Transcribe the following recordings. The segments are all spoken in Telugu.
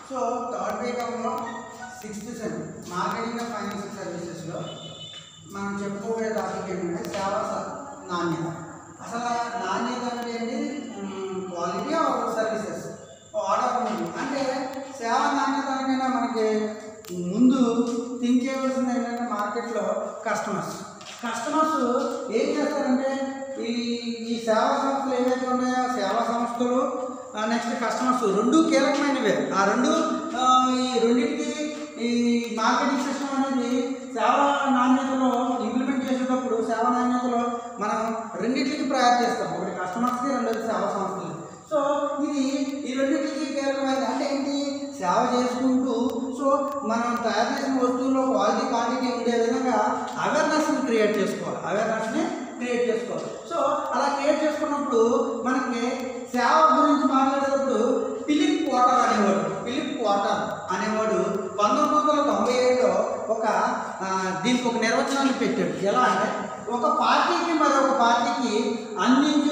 సో థర్డ్ వీక్లో 6th sem marketing and financial సర్వీసెస్లో మనం చెప్పుకోబోయే టాపిక్ ఏంటంటే సేవా నాణ్యత. అసలు నాణ్యత అంటే ఏంటి? క్వాలిటీ ఆఫ్ సర్వీసెస్ ఆర్డర్ అంటే సేవా నాణ్యత అనగా మనకి ముందు థింక్ చేయవలసింది ఏంటంటే మార్కెట్లో కస్టమర్స్ ఏం చేస్తారంటే ఈ సేవా సంస్థలు ఏవైతే ఉన్నాయో సేవా సంస్థలు నెక్స్ట్ కస్టమర్స్ రెండు కీలకమైనవే. ఆ రెండింటికి ఈ మార్కెటింగ్ సిస్టమ్ అనేది సేవా నాణ్యతలో ఇంప్లిమెంట్ చేసేటప్పుడు సేవా నాణ్యతలో మనం రెండింటికి ప్రయారిటీ చేస్తాం. ఒకటి కస్టమర్స్కి, రెండోది సేవా సంస్థలు. సో ఇది ఈ రెండింటికి కీలకమైనది. అంటే ఏంటి? సేవ చేసుకుంటూ సో మనం తయారు చేసిన వస్తువుల్లో క్వాలిటీ క్వాంటిటీ ఉండే విధంగా అవేర్నెస్ని క్రియేట్ చేసుకోవాలి. సో అలా క్రియేట్ చేసుకున్నప్పుడు మనకి సేవ గురించి మాట్లాడేటప్పుడు ఫిలిప్ క్వార్టర్ అనేవాడు 1997లో దీనికి ఒక నిర్వచనాన్ని పెట్టాడు. ఎలా అంటే ఒక పార్టీకి మరొక పార్టీకి అందించు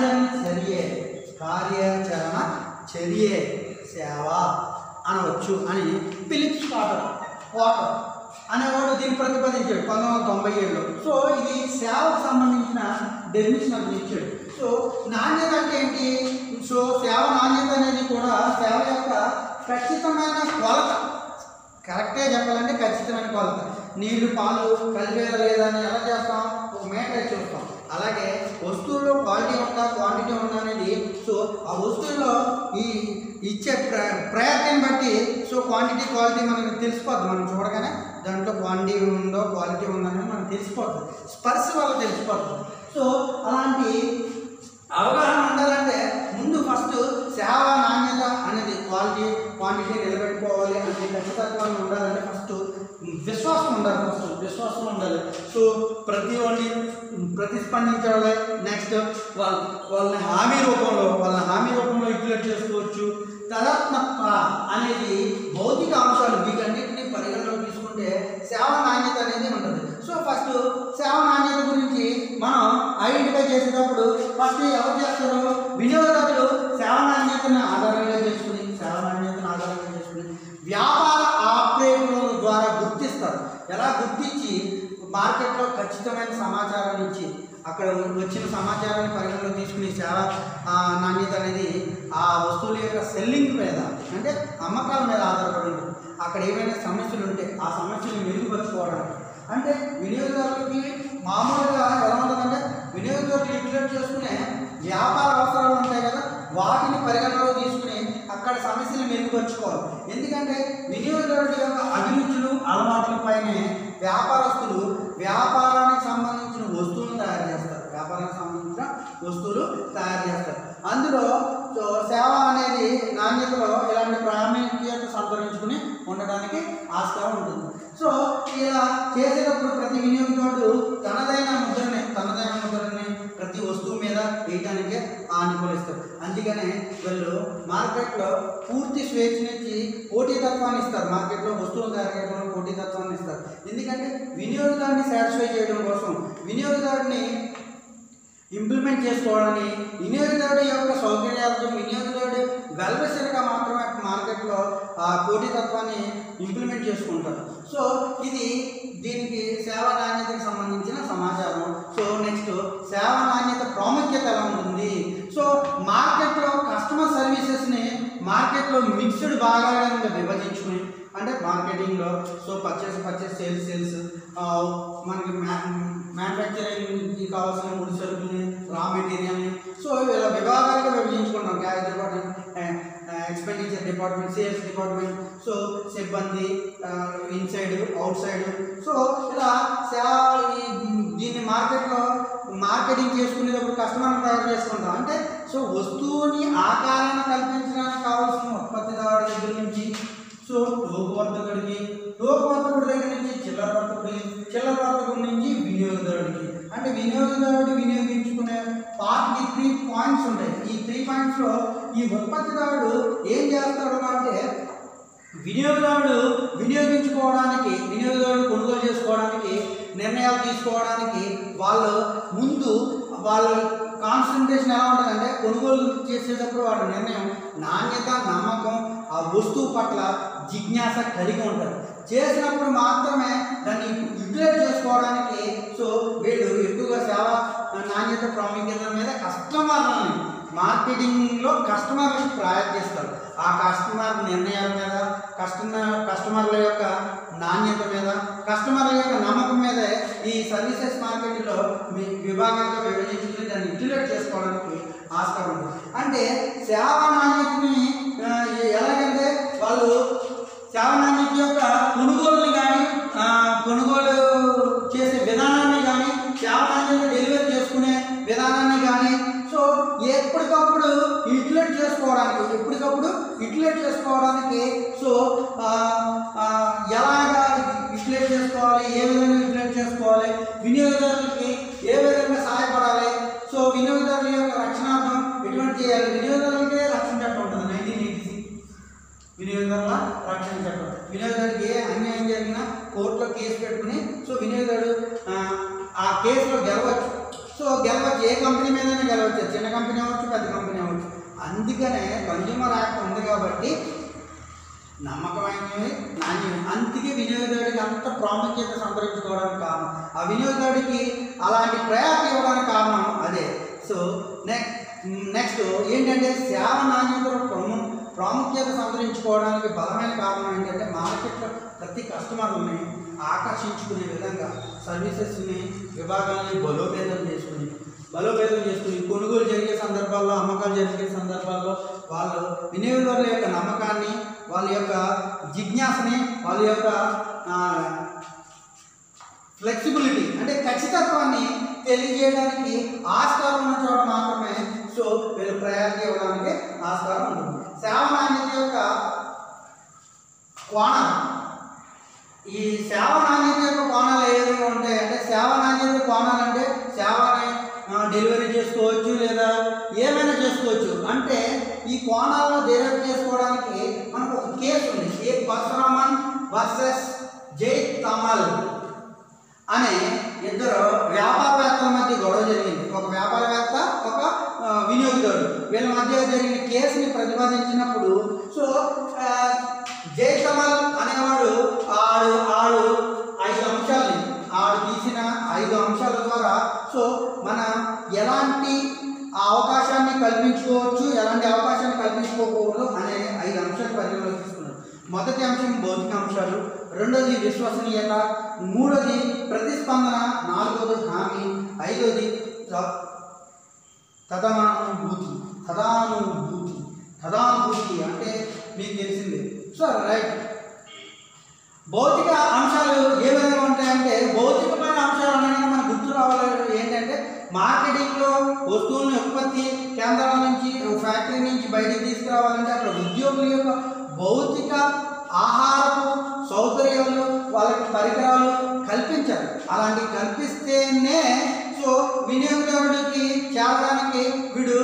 కార్యాచరణ చర్యే సేవ అనవచ్చు అని ఫిలిప్ క్వార్టర్ అనేవాడు దీన్ని ప్రతిపాదించాడు 1997లో. సో ఇది సేవకు సంబంధించిన డెఫినిషన్ ఇచ్చాడు. సో నాణ్యత అంటే ఏంటి? సో సేవ నాణ్యత అనేది కూడా సేవ యొక్క ఖచ్చితమైన కొలత. కరెక్టే చెప్పాలంటే ఖచ్చితమైన కొలత. నీళ్లు పాలు కలిపేలా లేదా అని ఎలా చేస్తాం? ఒక మీటర్ చూస్తాం. అలాగే వస్తువుల్లో క్వాలిటీ ఉందా క్వాంటిటీ ఉందా అనేది సో ఆ వస్తువుల్లో ఈ ఇచ్చే ప్రయత్నం బట్టి సో క్వాలిటీ మనకు తెలిసిపోద్ది. మనం చూడగానే దాంట్లో క్వాంటిటీ ఉందో క్వాలిటీ ఉందో అనేది మనకు తెలిసిపోతుంది. స్పర్శ వల్ల తెలిసిపోతుంది. సో అలాంటి అవగాహన ఉండాలంటే ముందు ఫస్ట్ సేవ నాణ్యత అనేది క్వాంటిటీ నిలబెట్టుకోవాలి అంటే ఖచ్చితత్వాన్ని ఉండాలంటే ఫస్ట్ విశ్వాసం ఉండాలి. సో ప్రతిస్పందించాలి. నెక్స్ట్ వాళ్ళని హామీ రూపంలో ఇంప్లిమెంట్ చేసుకోవచ్చు. తదాత్మక అనేది భౌతిక అంశాలు వీటన్నిటిని పరిగణలోకి తీసుకుంటే సేవ నాణ్యత అనేది ఉంటుంది. సో ఫస్ట్ సేవ నాణ్యత గురించి మనం ఐడెంటిఫై చేసేటప్పుడు ఫస్ట్ ఎవరు చేస్తారు? వినియోగదారులు సేవ నాణ్యతను ఆధారంగా చేసుకుని వ్యాపార ఆపరేటర్ల ద్వారా గుర్తిస్తారు. ఎలా గుర్తించి మార్కెట్లో ఖచ్చితమైన సమాచారాన్ని ఇచ్చి అక్కడ వచ్చిన సమాచారాన్ని పరిగణలో తీసుకుని సేవ నాణ్యత అనేది ఆ వస్తువుల యొక్క సెల్లింగ్ మీద అంటే అమ్మకాల మీద ఆధారపడి ఉంటుంది. అక్కడ ఏమైనా సమస్యలు ఉంటే ఆ సమస్యలు మెరుగుపరుచుకోవడానికి అంటే వినియోగదారులకి మామూలుగా ఎలా ఉంటుందంటే వినియోగదారులు ఇంప్లిమెంట్ చేసుకునే వ్యాపార అవసరాలు ఉంటాయి కదా, వాటిని పరిగణలో తీసుకుని అక్కడ సమస్యలు మెరుగుపరుచుకోవాలి. ఎందుకంటే వినియోగదారుల యొక్క అభిరుచులు అలవాట్లపైనే వ్యాపారస్తులు వ్యాపారానికి సంబంధించిన వస్తువులు తయారు చేస్తారు. అందులో సేవ అనేది నాణ్యతలో ఇలాంటి ప్రాముఖ్యత సంతరించుకుని ఉండడానికి ఆస్కారం ఉంటుంది. సో ఇలా చేసేటప్పుడు ప్రతి వినియోగదారుడు తనదైన ముద్రని ప్రతి వస్తువు మీద వేయటానికే అనుకూలిస్తారు. అందుకనే వీళ్ళు మార్కెట్లో పూర్తి స్వేచ్ఛనిచ్చి పోటీతత్వాన్ని ఇస్తారు. మార్కెట్లో వస్తువులు తయారు చేయడంలో పోటీతత్వాన్ని ఇస్తారు. ఎందుకంటే వినియోగదారుని సాటిస్ఫై చేయడం కోసం, వినియోగదారుని ఇంప్లిమెంట్ చేసుకోవడానికి, వినియోగదారుడి యొక్క సౌకర్యార్థం, వినియోగదారుడు వెల్విషర్గా మాత్రమే మార్కెట్లో ఆ పోటీతత్వాన్ని ఇంప్లిమెంట్ చేసుకుంటారు. సో దీనికి సేవా నాణ్యతకు సంబంధించిన సమాచారం. సో నెక్స్ట్ సేవా నాణ్యత ప్రాముఖ్యత ఎలా ఉంటుంది? సో మార్కెట్లో కస్టమర్ సర్వీసెస్ని మార్కెట్లో మిక్స్డ్ భాగాలుగా విభజించుకుని అంటే మార్కెటింగ్లో సో పర్చేస్ సేల్స్ మనకి మ్యానుఫ్యాక్చరింగ్కి కావాల్సిన ముడి సరుకుని, రా మెటీరియల్ని సో ఇలా విభాగాలుగా విభజించుకుంటాం. Gas department, expenditure department, sales department, so సిబ్బంది ఇన్సైడ్ అవుట్ సైడ్. సో ఇలా దీన్ని మార్కెటింగ్ చేసుకునేటప్పుడు కస్టమర్ని తయారు చేసుకుంటాం. అంటే సో వస్తువుని ఆకారాన్ని కల్పించడానికి కావాల్సిన ఉత్పత్తిదారుల దగ్గర నుంచి సో టోకు వర్తకుడి దగ్గర నుంచి చిల్లర వర్తకుడి నుంచి వినియోగదారుడికి. అంటే వినియోగదారుడు వినియోగించుకునే పార్ట్కి 3 పాయింట్స్ ఉంటాయి. ఈ 3 పాయింట్స్లో ఈ ఉత్పత్తిదారుడు ఏం చేస్తాడు అంటే వినియోగదారుడు కొనుగోలు చేసుకోవడానికి, నిర్ణయాలు తీసుకోవడానికి వాళ్ళ కాన్సన్ట్రేషన్ ఎలా ఉంటుందంటే కొనుగోలు చేసేటప్పుడు వాళ్ళ నిర్ణయం నాణ్యత, నమ్మకం, ఆ వస్తువు పట్ల జిజ్ఞాస కలిగి ఉంటారు. చేసినప్పుడు మాత్రమే దాన్ని యూటిలైజ్ చేసుకోవడానికి సో వీళ్ళు ఎక్కువగా సేవ నాణ్యత ప్రాముఖ్యత మీద కస్టమర్లని మార్కెటింగ్లో కస్టమర్లకు ప్రయారిటీ ఇస్తారు. ఆ కస్టమర్ నిర్ణయాల మీద, కస్టమర్ల యొక్క నాణ్యత మీద, కస్టమర్ల యొక్క నమ్మకం మీద ఈ సర్వీసెస్ మార్కెట్లో మీ విభాగాలుగా విభజించుకుని దాన్ని యూటిలైజ్ చేసుకోవడానికి ఆస్కారం ఉంది. అంటే సేవ నాణ్యతని ఎలాగంటే వాళ్ళు సేవ నాణ్యత యొక్క కొనుగోలుని కానీ కొనుగోలు చేసే విధానాన్ని కానీ సేవ నాణ్యత డెలివరీ చేసుకునే విధానాన్ని కానీ సో ఎప్పటికప్పుడు యూటిలైజ్ చేసుకోవడానికి సో ఎలాగా యూటిలైజ్ చేసుకోవాలి, ఏ విధంగా యూటిలైజ్ చేసుకోవాలి, వినియోగదారులకి ఏ విధంగా సహాయపడాలి, సో వినియోగదారుల యొక్క రక్షణార్థం ఎటువంటి చేయాలి. వినియోగదారులకే రక్షణ చట్టం ఉంటుంది 1986 వినియోగదారుల రక్షణ చట్టం. వినియోగదారుడికి ఏ అన్యాయం జరిగినా కోర్టులో కేసు పెట్టుకుని సో వినియోగదారుడు ఆ కేసులో గెలవచ్చు. సో గెలవచ్చు, ఏ కంపెనీ మీదైనా గెలవచ్చు, చిన్న కంపెనీ అవ్వచ్చు, పెద్ద కంపెనీ అవ్వచ్చు. అందుకనే కన్జ్యూమర్ యాక్ట్ ఉంది కాబట్టి నమ్మకమైనవి, నాణ్యమే. అందుకే వినియోగదారుడికి అంత ప్రాముఖ్యత సంతరించుకోవడానికి కారణం, ఆ వినియోగదారుడికి అలాంటి ప్రయారిటీ ఇవ్వడానికి కారణం అదే. సో నెక్స్ట్ ఏంటంటే సేవ నాణ్యతలో ప్రాముఖ్యత సంతరించుకోవడానికి బలమైన కారణం ఏంటంటే మార్కెట్లో ప్రతి కస్టమర్ని ఆకర్షించుకునే విధంగా సర్వీసెస్ని విభాగాన్ని బలోపేతం చేసుకుని కొనుగోలు జరిగే సందర్భాల్లో, అమ్మకాలు జరిగే సందర్భాల్లో వాళ్ళు వినియోగదారుల యొక్క నమ్మకాన్ని, వాళ్ళ యొక్క జిజ్ఞాసని, వాళ్ళ యొక్క ఫ్లెక్సిబిలిటీ అంటే ఖచ్చితత్వాన్ని తెలియజేయడానికి ఆస్కారం ఉన్న చోట మాత్రమే సో వీళ్ళు ప్రయారిటీ ఇవ్వడానికి ఆస్కారం ఉంటుంది. సేవ నాణ్యత యొక్క కోణాలు, ఈ సేవ నాణ్యత యొక్క కోణాలు ఏ విధంగా ఉంటాయంటే సేవ నాణ్యత కోణాలు అంటే సేవని డెలివరీ చేసుకోవచ్చు లేదా ఏమైనా చేసుకోవచ్చు. అంటే ఈ కోణాలను డెలివరీ చేసుకోవడానికి మనకు ఒక కేసు ఉంది. ఏ పరశురామన్ వర్సెస్ జై తమల్ అనే ఇద్దరు వ్యాపారవేత్తల మధ్య గొడవ జరిగింది. ఒక వ్యాపారవేత్త, ఒక వినియోగదారుడు, వీళ్ళ మధ్య జరిగిన కేసుని ప్రతిపాదించినప్పుడు సో జై తమల్ అనేవాడు ఆడు 5 అంశాలని తీసిన 5 అంశాల ద్వారా సో మన ఎలాంటి అవకాశాన్ని కల్పించుకోవచ్చు, ఎలాంటి అవకాశాన్ని కల్పించుకోకూడదు అనే 5 అంశాలు పరిగణలోకి తీసుకున్నాడు. మొదటి అంశం భౌతిక అంశాలు, రెండోది విశ్వసనీయత, మూడోది ప్రతిస్పందన, నాలుగోది హామీ, ఐదోది తదానుభూతి అంటే మీకు తెలిసిందే. సో రైట్, భౌతిక అంశాలు ఏ విధంగా ఉంటాయంటే భౌతికమైన అంశాలు అనగానే మనకు గుర్తు రావాలి ఏంటంటే మార్కెటింగ్లో వస్తువులను ఉత్పత్తి కేంద్రాల నుంచి, ఫ్యాక్టరీ నుంచి బయటికి తీసుకురావాలంటే అక్కడ ఉద్యోగుల యొక్క భౌతిక ఆహారపు సౌకర్యాలు, వాళ్ళకి పరికరాలు కల్పించాలి. అలాంటివి కల్పిస్తేనే సో వినియోగదారుడికి చేరడానికి వీడు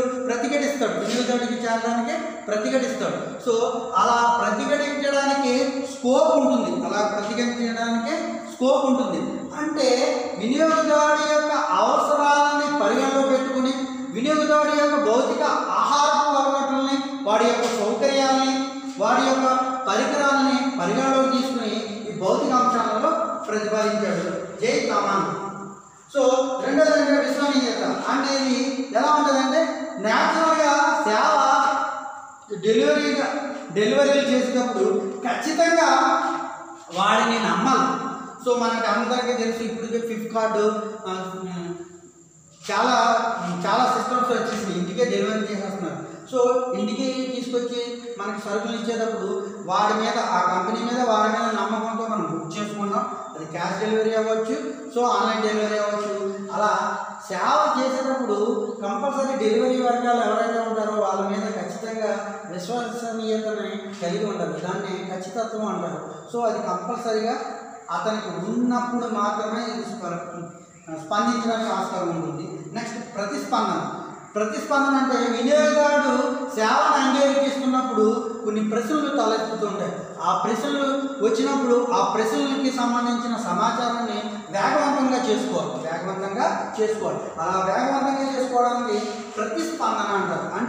ప్రతిఘటిస్తాడు. సో అలా ప్రతిఘటించడానికి స్కోప్ ఉంటుంది. అంటే వినియోగదారుడి యొక్క అవసరాలని పరిగణలో పెట్టుకుని వినియోగదారుడి యొక్క భౌతిక ఆహారపు అలవాట్లని, వాడి యొక్క సౌకర్యాలని, వాడి యొక్క పరికరాలని పరిగణలోకి తీసుకుని ఈ భౌతిక అంశాలలో ప్రతిపాదించాడు జై తమల్. సో రెండోది విశ్వసనీయత అంటే ఇది ఎలా ఉంటుందంటే న్యాచురల్గా సేవ డెలివరీలు చేసేటప్పుడు ఖచ్చితంగా వాడిని నమ్మాలి. సో మనకి అందరికీ తెలుసు ఇప్పుడు ఫ్లిప్కార్ట్ చాలా సిస్టమ్స్ వచ్చేసి ఇంటికే డెలివరీ చేసేస్తున్నారు. సో ఇంటికి తీసుకొచ్చి మనకి సరుకులు ఇచ్చేటప్పుడు వాడి మీద, ఆ కంపెనీ మీద, వాడి మీద నమ్మకంతో మనం బుక్ చేసుకుంటాం. అది క్యాష్ డెలివరీ అవ్వచ్చు, సో ఆన్లైన్ డెలివరీ అవ్వచ్చు. అలా సేవ చేసేటప్పుడు కంపల్సరీ డెలివరీ వర్గాలు ఎవరైతే ఉంటారో వాళ్ళ మీద ఖచ్చితంగా విశ్వసనీయతని కలిగి ఉండాలి. దాన్ని ఖచ్చితత్వం అంటారు. సో అది కంపల్సరీగా అతనికి ఉన్నప్పుడు మాత్రమే ఇది స్పందించడానికి ఆస్కారం ఉంటుంది. నెక్స్ట్ ప్రతిస్పందన అంటే వినియోగదారుడు సేవను అంగీకరిస్తున్నప్పుడు కొన్ని ప్రశ్నలు తలెత్తుతుంటాయి. ఆ ప్రశ్నలు వచ్చినప్పుడు ఆ ప్రశ్నలకి సంబంధించిన సమాచారాన్ని వేగవంతంగా చేసుకోవాలి. అలా వేగవంతంగా చేసుకోవడానికి ప్రతిస్పందన అంటారు. అంటే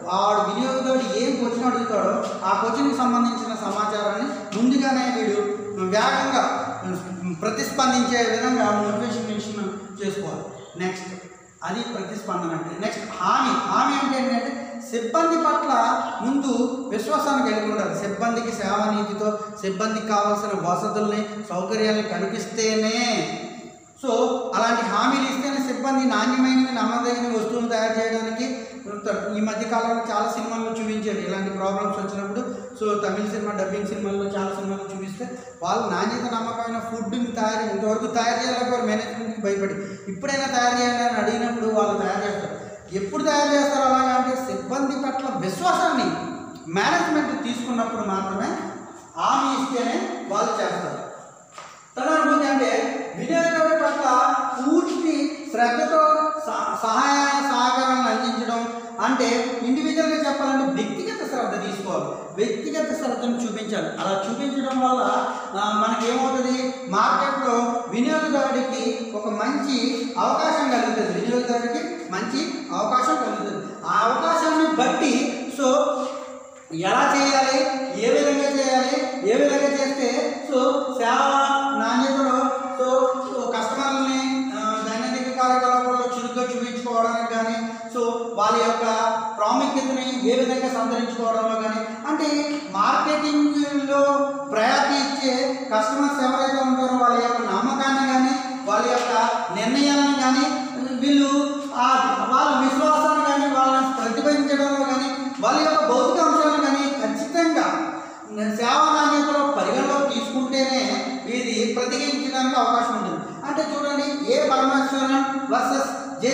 వాడు వినియోగదారుడు ఏం క్వశ్చన్ అడుగుతాడో ఆ క్వశ్చన్కి సంబంధించిన సమాచారాన్ని ముందుగానే వీడు వేగంగా ప్రతిస్పందించే విధంగా మోటివేషన్ చేసుకోవాలి. నెక్స్ట్ అది ప్రతిస్పందన అంటే. నెక్స్ట్ హామీ అంటే ఏంటంటే సిబ్బంది పట్ల ముందు విశ్వాసాన్ని కలిగి ఉండాలి. సిబ్బందికి సేవా నీతితో సిబ్బందికి కావాల్సిన వసతుల్ని సౌకర్యాలను కల్పిస్తేనే, సో అలాంటి హామీలు ఇస్తేనే సిబ్బంది నాణ్యమైనవి నమ్మదగిన వస్తువులు తయారు చేయడానికి. ఈ మధ్యకాలంలో చాలా సినిమాల్లో చూపించారు ఇలాంటి ప్రాబ్లమ్స్ వచ్చినప్పుడు. సో తమిళ సినిమా డబ్బింగ్ సినిమాల్లో చాలా సినిమాలు చూపిస్తే వాళ్ళు నాణ్యత నమ్మకమైన ఫుడ్ని ఇంతవరకు తయారు చేయలేకపోయారు మేనేజ్మెంట్కి భయపడి. ఇప్పుడైనా తయారు చేయాలి అని అడిగినప్పుడు వాళ్ళు తయారు చేస్తారు. ఎప్పుడు తయారు చేస్తారు అలాగా అంటే సిబ్బంది పట్ల విశ్వాసాన్ని మేనేజ్మెంట్ తీసుకున్నప్పుడు మాత్రమే హామీ ఇస్తేనే వాళ్ళు చేస్తారు. తదనుభూతి అంటే వినియోగదారుడి పట్ల పూర్తి శ్రద్ధతో సహాయ సహకారాలను అందించడం. అంటే ఇండివిజువల్గా చెప్పాలంటే వ్యక్తిగత శ్రద్ధ తీసుకోవాలి, వ్యక్తిగత శ్రద్ధను చూపించాలి. అలా చూపించడం వల్ల మనకేమవుతుంది, మార్కెట్లో వినియోగదారుడికి ఒక మంచి అవకాశం కలుగుతుంది. వినియోగదారుడికి మంచి అవకాశం కలుగుతుంది. ఆ అవకాశాన్ని బట్టి సో ఎలా చేయాలి, ఏ విధంగా చేయాలి, ఏ విధంగా చేస్తే సో సేవా నాణ్యతలో సో కస్టమర్లని దైనందిక కార్యకలాపాల్లో చురుగ్గా చూపించుకోవడానికి కానీ, సో వాళ్ళ యొక్క ప్రాముఖ్యతని ఏ విధంగా సంతరించుకోవడంలో కానీ, అంటే మార్కెటింగ్లో ప్రయారిటీ ఇచ్చే కస్టమర్స్ ఎవరైతే ఉంటారో వాళ్ళ యొక్క నమ్మకాన్ని కానీ వాళ్ళ యొక్క నిర్ణయాలను కానీ వీళ్ళు వాళ్ళ విశ్వాసాన్ని కానీ వాళ్ళని ప్రతిబింబించడంలో కానీ వాళ్ళ యొక్క భౌతిక అంశాలను కానీ ఖచ్చితంగా సేవా నాణ్యతలో పరిగణలోకి తీసుకుంటేనే ఇది ప్రతిఘటించడానికి అవకాశం ఉంటుంది. అంటే చూడండి, A Parameswaran versus J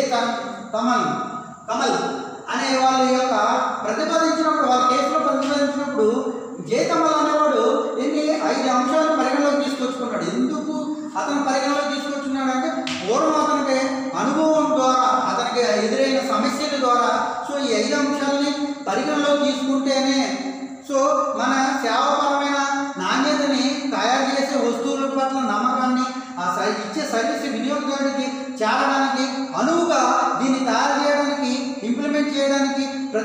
Kamal అనే వాళ్ళ యొక్క ప్రతిపాదించినప్పుడు, వాళ్ళ కేసులో ప్రతిపాదించినప్పుడు జే కమల్ అనేవాడు 5 అంశాలను పరిగణలోకి తీసుకొచ్చుకున్నాడు. ఎందుకు అతను పరిగణలోకి తీసుకొచ్చున్నాడు అంటే పూర్వం అతనికి అనుభవం ద్వారా, అతనికి ఎదురైన సమస్యల ద్వారా సో ఈ 5 అంశాలని పరిగణలోకి తీసుకుంటేనే సో మన సేవాపరమైన నాణ్యతని తయారు చేసే వస్తువుల పట్ల నమ్మకాన్ని, ఇచ్చే సర్వీస్ వినియోగదారుడికి చేరడానికి అనువుగా దీన్ని తయారు చేయడానికి, ఇంప్లిమెంట్ చేయడానికి,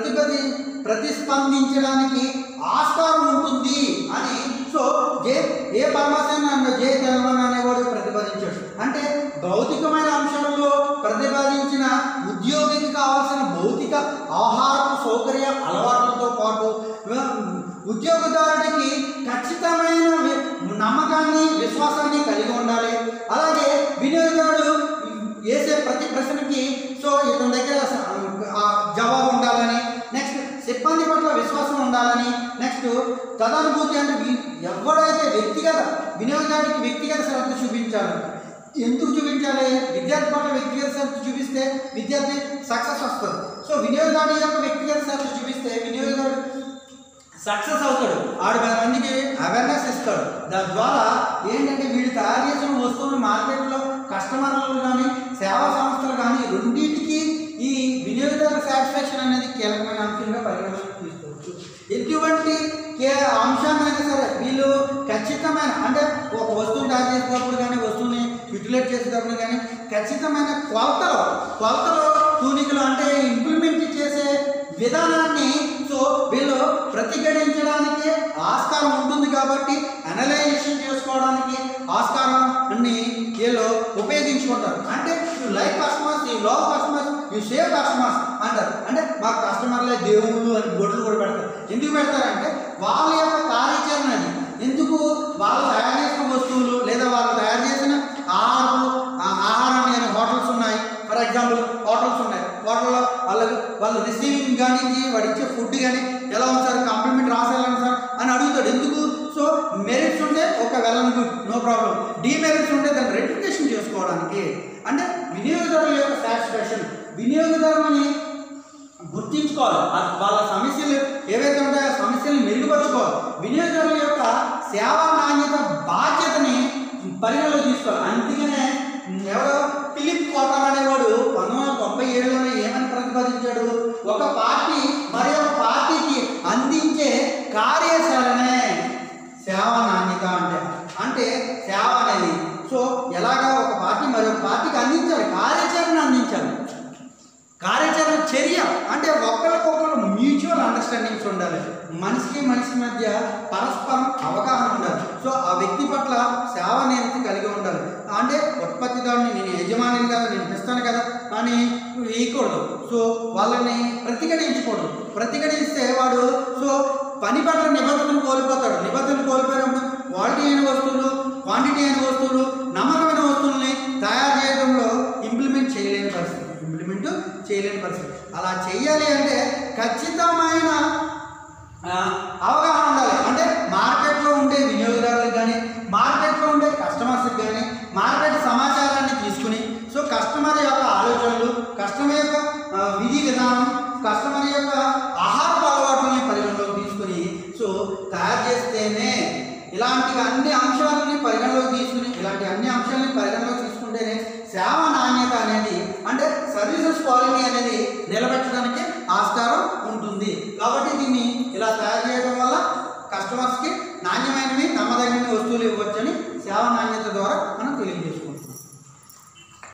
ప్రతిస్పందించడానికి ఆస్కారం ఉంటుంది అని సో ఏ పరమాత్మ జే తెలవన్ అనేవాడు ప్రతిపాదించాడు. అంటే భౌతికమైన అంశాల్లో ప్రతిపాదించిన ఉద్యోగికి కావాల్సిన భౌతిక ఆహారపు సౌకర్య అలవాట్లతో పాటు ఉద్యోగదారుడికి ఖచ్చితమైన నమ్మకాన్ని, విశ్వాసాన్ని కలిగి ఉండాలి. అలాగే వినియోగదారుడు వేసే ప్రతి ప్రశ్నకి సో ఇతని దగ్గర జవాబు ఉండాలని, నెక్స్ట్ సిబ్బంది పట్ల విశ్వాసం ఉండాలని, నెక్స్ట్ తదనుభూతి అంటే ఎవడైతే వినియోగదారుడికి వ్యక్తిగత శ్రద్ధ చూపించాలి. ఎందుకు చూపించాలి? విద్యార్థి పట్ల వ్యక్తిగత శ్రద్ధ చూపిస్తే విద్యార్థి సక్సెస్ వస్తుంది. సో వినియోగదారుడి యొక్క వ్యక్తిగత శ్రద్ధ చూపిస్తే వినియోగదారుడు సక్సెస్ అవుతాడు, 6 మందికి అవేర్నెస్ ఇస్తాడు. దాని ద్వారా ఏంటంటే వీడు తయారు చేసిన వస్తువులు మార్కెట్లో కస్టమర్లు కానీ సేవా సంస్థలు కానీ రెండింటికి ఈ వినియోగదారుల సాటిస్ఫాక్షన్ అనేది కీలకమైన అంశంగా పరిగణలోకి తీసుకోవచ్చు. ఎటువంటి అంశాన్నైనా సరే వీళ్ళు ఖచ్చితమైన, అంటే ఒక వస్తువుని తయారు చేసేటప్పుడు కానీ వస్తువుని యూటిలైజ్ చేసేటప్పుడు కానీ ఖచ్చితమైన కొలతలో తూనికలు అంటే ఇంప్లిమెంట్ చేసే విధానాన్ని సో వీళ్ళు ప్రతిఘటించడానికి ఆస్కారం ఉంటుంది. కాబట్టి అనలైజేషన్ చేసుకోవడానికి ఆస్కారాన్ని వీళ్ళు ఉపయోగించుకుంటారు. అంటే you like customers, you love customers, you save customers అంటారు. అంటే మా కస్టమర్లే దేవుళ్ళు అని బొట్లు కూడా పెడతారు. ఎందుకు పెడతారంటే వాళ్ళ యొక్క కార్యాచరణ అది. ఎందుకు వాళ్ళు తయారు చేసిన వస్తువులు లేదా వాళ్ళు తయారు చేసిన ఆహారం లేని హోటల్స్ ఉన్నాయి. ఫర్ ఎగ్జాంపుల్ హోటల్స్ ఉన్నాయి, హోటల్లో వాళ్ళు రిసీవింగ్ కానీ వాడు ఇచ్చే ఫుడ్ కానీ ఎలా ఉంది సార్, కాంప్లిమెంట్ రాసేయాలని సార్ అని అడుగుతాడు. ఎందుకు? సో మెరిట్స్ ఉంటే ఒక well and good, no problem. Demerits ఉంటే దాన్ని రెక్టిఫికేషన్ చేసుకోవడానికి. అంటే వినియోగదారుల యొక్క సాటిస్ఫాక్షన్, వినియోగదారుని గుర్తించుకోవాలి, వాళ్ళ సమస్యలు ఏవైతే ఉంటాయో ఆ సమస్యలను మెరుగుపరుచుకోవాలి. వినియోగదారుల యొక్క సేవా నాణ్యత బాధ్యతని పరిగణలో తీసుకోవాలి. అందుకనే ఎవరో ఫిలిప్ కోటర్ అనేవాడు 1997లోనే ఏమని ప్రతిపాదించాడు? ఒక పార్టీ మరి ఒక పార్టీకి అందించే కార్యాచరణే సేవా నాణ్యత అంటే సేవ అనేది. సో ఎలాగా ఒక పార్టీ మరి ఒక పార్టీకి అందించాలి, కార్యాచరణ అందించాలి. కార్యాచరణ చర్య అంటే ఒకరికొకరు మ్యూచువల్ అండర్స్టాండింగ్స్ ఉండాలి, మనిషికి మనిషి మధ్య పరస్పరం అవగాహన ఉండాలి. సో ఆ వ్యక్తి పట్ల సేవ నిరతి కలిగి ఉండాలి. అంటే ఉత్పత్తిదారుని నేను యజమానిని కదా, నేను ఇస్తాను కదా అని వేయకూడదు. సో వాళ్ళని ప్రతిఘటించకూడదు. ప్రతిఘటిస్తే వాడు సో పని పట్ల నిబద్ధతను కోల్పోతాడు. నిబద్ధతను కోల్పోయినప్పుడు క్వాలిటీ అయిన వస్తువులు, క్వాంటిటీ అయిన వస్తువులు, నమ్మకమైన వస్తువుల్ని తయారు చేయడంలో ఇంప్లిమెంట్ చేయలేని పరిస్థితి. అలా చేయాలి అంటే ఖచ్చితమైన అవగాహన ఉండాలి. అంటే మార్కెట్లో ఉండే వినియోగదారులకు కానీ, మార్కెట్లో ఉండే కస్టమర్స్కి కానీ మార్కెట్ సమాచారాన్ని తీసుకుని సో కస్టమర్ యొక్క ఆలోచనలు, కస్టమర్ యొక్క విధి విధానం, కస్టమర్ యొక్క ఆహారపు అలవాట్లని పరిగణలోకి తీసుకుని సో తయారు చేస్తేనే ఇలాంటి అన్ని అంశాలని పరిగణలోకి తీసుకుంటేనే సేవ నాణ్యత అనేది అంటే సర్వీసెస్ క్వాలిటీ అనేది నిలబెట్టడానికి ఆస్కారం ఉంటుంది. కాబట్టి దీన్ని ఇలా తయారు చేయడం వల్ల కస్టమర్స్కి నాణ్యమైనవి, నమ్మదగిన వస్తువులు ఇవ్వచ్చని